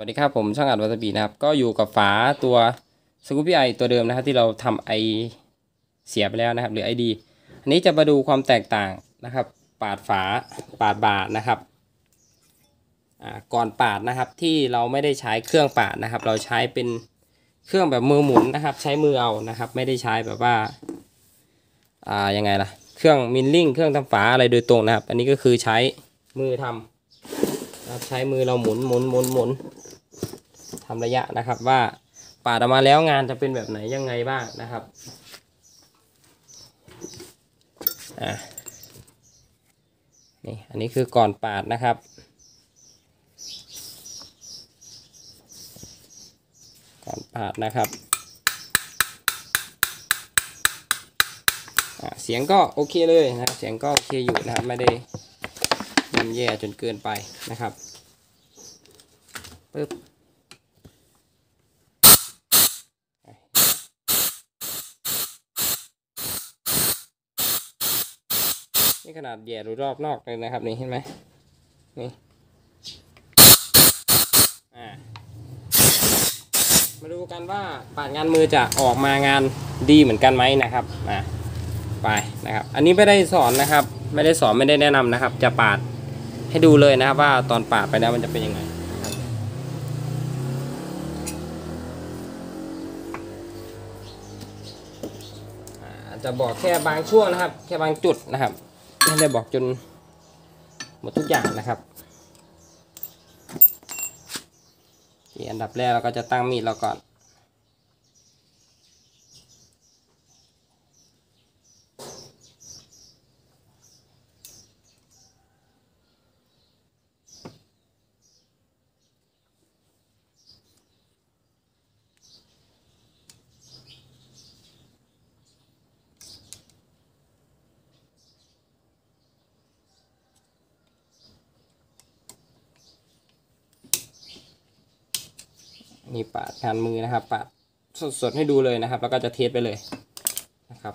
วัสดีครับผมช่างอัดวัตบีนะครับก็อยู่กับฝาตัวสกูปี้ไอตัวเดิมนะครับที่เราทำไอเสียไปแล้วนะครับหรือไอดีอันนี้จะมาดูความแตกต่างนะครับปาดฝาปาดบาดนะครับก่อนปาดนะครับที่เราไม่ได้ใช้เครื่องปาดนะครับเราใช้เป็นเครื่องแบบมือหมุนนะครับใช้มือเอานะครับไม่ได้ใช้แบบว่ายังไงล่ะเครื่องมิลลิ่งเครื่องทำฝาอะไรโดยตรงนะครับอันนี้ก็คือใช้มือทำนะครับใช้มือเราหมุนทำระยะนะครับว่าปาดออกมาแล้วงานจะเป็นแบบไหนยังไงบ้างนะครับนี่อันนี้คือก่อนปาดนะครับก่อนปาดนะครับเสียงก็โอเคเลยนะครับเสียงก็โอเคอยู่นะครับไม่ได้ย่ำแย่จนเกินไปนะครับปึ๊บนี่ขนาดแย่ดูรอบนอกเลยนะครับนี่เห็นไหมนี่มาดูกันว่าปาดงานมือจะออกมางานดีเหมือนกันไหมนะครับไปนะครับอันนี้ไม่ได้สอนนะครับไม่ได้สอนไม่ได้แนะนำนะครับจะปาดให้ดูเลยนะครับว่าตอนปาดไปแล้วมันจะเป็นยังไงจะบอกแค่บางช่วงนะครับแค่บางจุดนะครับไม่ได้บอกจนหมดทุกอย่างนะครับที่อันดับแรกเราก็จะตั้งมีดเราก่อนนี่ปาดงานมือนะครับปาดสดๆให้ดูเลยนะครับแล้วก็จะเทสไปเลยนะครับ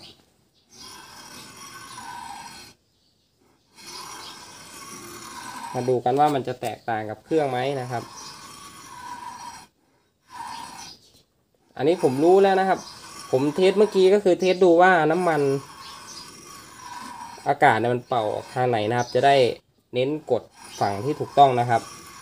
มาดูกันว่ามันจะแตกต่างกับเครื่องไหมนะครับอันนี้ผมรู้แล้วนะครับผมเทสเมื่อกี้ก็คือเทสดูว่าน้ำมันอากาศเนี่ยมันเป่าทางไหนนะครับจะได้เน้นกดฝั่งที่ถูกต้องนะครับ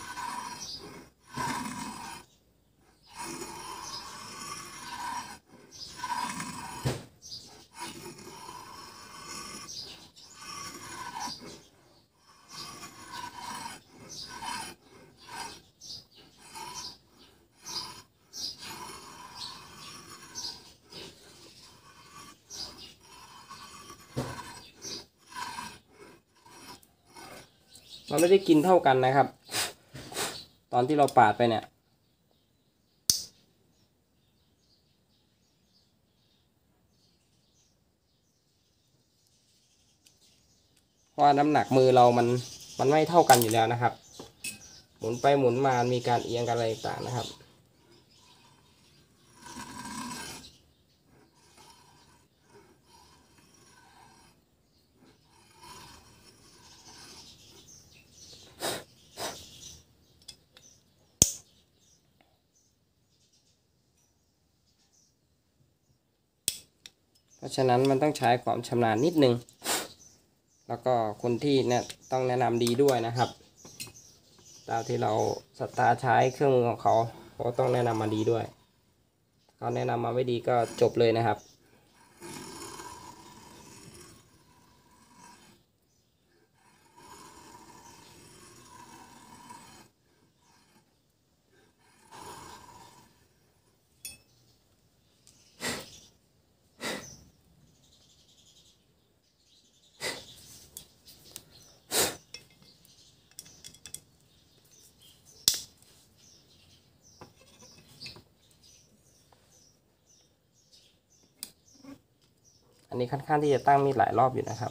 มันไม่ได้กินเท่ากันนะครับตอนที่เราปาดไปเนี่ยเพราะว่าน้ำหนักมือเรามันไม่เท่ากันอยู่แล้วนะครับหมุนไปหมุนมามีการเอียงกันอะไรต่างๆนะครับเพราะฉะนั้นมันต้องใช้ความชำนาญนิดนึงแล้วก็คนที่เนี่ยต้องแนะนำดีด้วยนะครับตามที่เราศรัทธาใช้เครื่องมือของเขาต้องแนะนำมาดีด้วยเขาแนะนำมาไม่ดีก็จบเลยนะครับอันนี้ค่อนข้างที่จะตั้งมีดหลายรอบอยู่นะครับ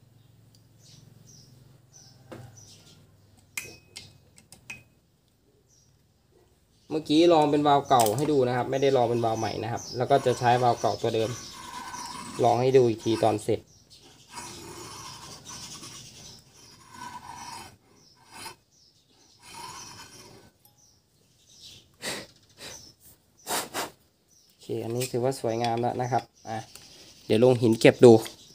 เมื่อกี้ลองเป็นวาล์วเก่าให้ดูนะครับไม่ได้ลองเป็นวาล์วใหม่นะครับแล้วก็จะใช้วาล์วเก่าตัวเดิมลองให้ดูอีกทีตอนเสร็จ ออันนี้ถือว่าสวยงามแล้วนะครับเดี๋ยวลงหินเก็บดู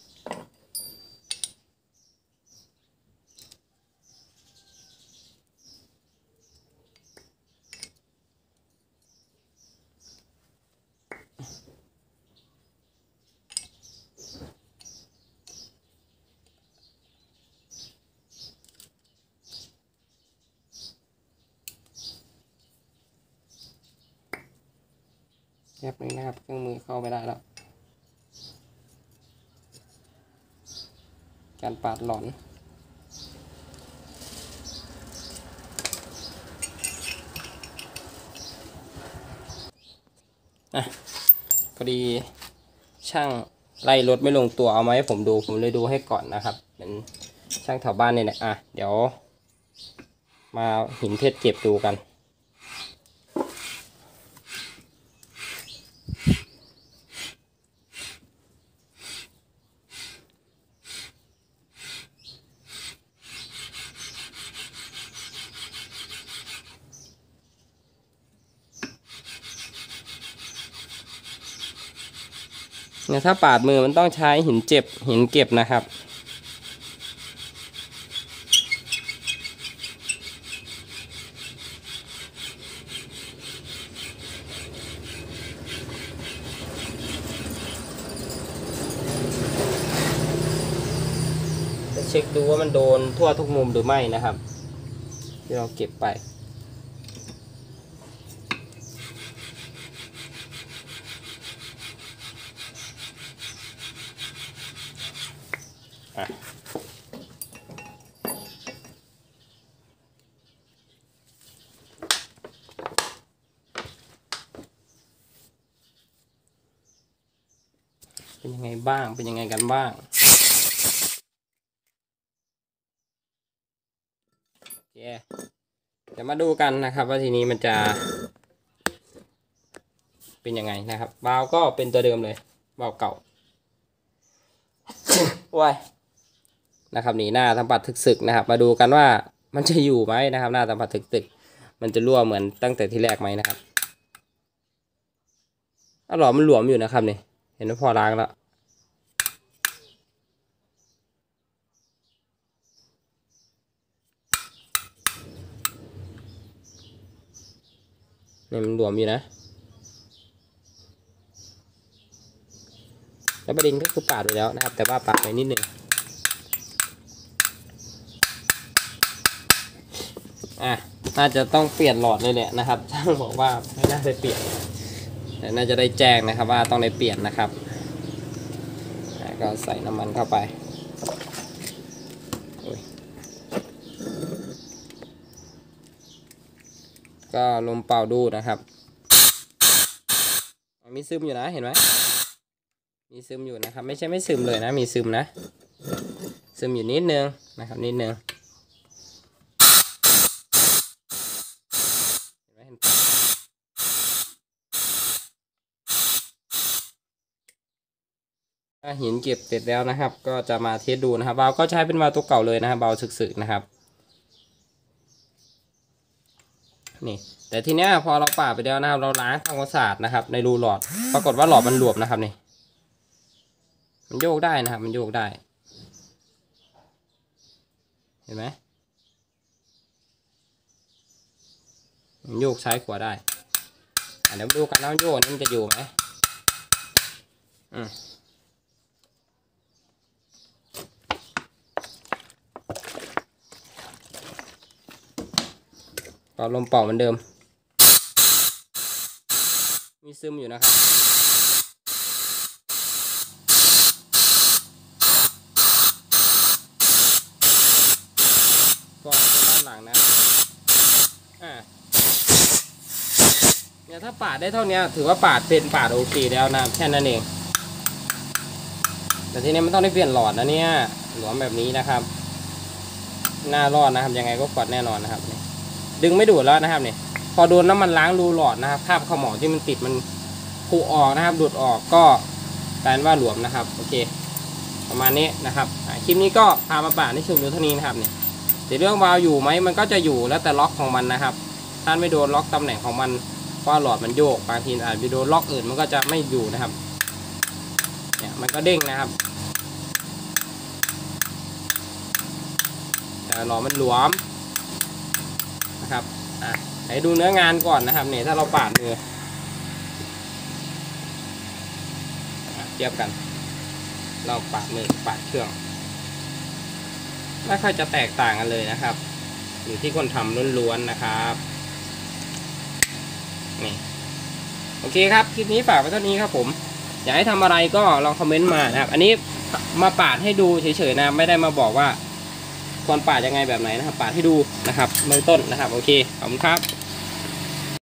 แป๊บนึงนะครับเครื่องมือเข้าไม่ได้แล้วการปาดหลอนพอดีช่างไล่รถไม่ลงตัวเอามาให้ผมดูผมเลยดูให้ก่อนนะครับเป็นช่างแถวบ้านเนี่ยนะเดี๋ยวมาหินเพชรเก็บดูกันเนี่ยถ้าปาดมือมันต้องใช้หินเก็บนะครับจะเช็คดูว่ามันโดนทั่วทุกมุมหรือไม่นะครับที่เราเก็บไปเป็นยังไงบ้างเป็นยังไงกันบ้างโอเคเดี๋ยวมาดูกันนะครับว่าทีนี้มันจะเป็นยังไงนะครับวาล์วก็เป็นตัวเดิมเลยวาล์วเก่าว้ายนะครับนี่หน้าสัมผัสถึกๆนะครับมาดูกันว่ามันจะอยู่ไหมนะครับหน้าสัมผัสถึกๆมันจะรั่วเหมือนตั้งแต่ที่แรกไหมนะครับหลอมมันหลวมอยู่นะครับนี่เห็นว่าพอล้างแล้วนี่มันหลวมอยู่นะแล้วประเด็นก็คือปาดไปแล้วนะครับแต่ว่าปาดไปนิดนึงน่าจะต้องเปลี่ยนหลอดเลยแหละนะครับช่างบอกว่าไม่น่าจะเปลี่ยนแต่น่าจะได้แจ้งนะครับว่าต้องได้เปลี่ยนนะครับก็ใส่น้ำมันเข้าไปก็ลมเป่าดูนะครับมีซึมอยู่นะเห็นไหมมีซึมอยู่นะครับไม่ใช่ไม่ซึมเลยนะมีซึมนะซึมอยู่นิดนึงนะครับนิดนึงหินเก็บเสร็จแล้วนะครับก็จะมาเทสดูนะครับวาล์วก็ใช้เป็นวาล์วตัวเก่าเลยนะครับวาล์วสึกๆนะครับนี่แต่ทีเนี้ยพอเราปาดไปแล้วนะครับเราล้างทำความสะอาดนะครับในรูหลอดปรากฏว่าหลอดมันหลวมนะครับนี่มันโยกได้นะครับมันโยกได้เห็นไหมมันโยกซ้ายขวาได้เดี๋ยวดูกันว่าโยกนี่มันจะอยู่ไหมเป่าลมเป่าเหมือนเดิมมีซึมอยู่นะครับก็ด้านหลังนะเนี่ยถ้าปาดได้เท่านี้ถือว่าปาดเป็นปาดโอเคแล้วนะแค่นั้นเองแต่ทีนี้มันต้องได้เปลี่ยนหลอดนะเนี่ยหลวมแบบนี้นะครับหน้ารอดนะครับยังไงก็กดแน่นอนนะครับดึงไม่ดูดแล้วนะครับเนี่ยพอโดนน้ำมันล้างรูหลอดนะครับคราบขม่าที่มันติดมันพุออกนะครับดูดออกก็กลายเป็นว่าหลวมนะครับโอเคประมาณนี้นะครับคลิปนี้ก็พามาปาดให้ชมดูเท่านี้นะครับเนี่ยแต่เรื่องวาล์วอยู่ไหมมันก็จะอยู่แล้วแต่ล็อกของมันนะครับถ้าไม่โดนล็อกตำแหน่งของมันเพราะหลอดมันโยกบางทีอาจจะโดนล็อกอื่นมันก็จะไม่อยู่นะครับเนี่ยมันก็เด้งนะครับแต่หลอดมันหลวมนะครับให้ดูเนื้องานก่อนนะครับเนี่ยถ้าเราปาดมือเทียบกันเราปาดมือปาดเครื่องไม่ค่อยจะแตกต่างกันเลยนะครับอยู่ที่คนทำล้วนๆนะครับนี่โอเคครับคลิปนี้ฝากไว้เท่านี้ครับผมอยากให้ทำอะไรก็ลองคอมเมนต์มานะครับอันนี้มาปาดให้ดูเฉยๆนะไม่ได้มาบอกว่าควรปาดยังไงแบบไหนนะครับปาดให้ดูนะครับเบื้องต้นนะครับโอเคขอบคุณครับ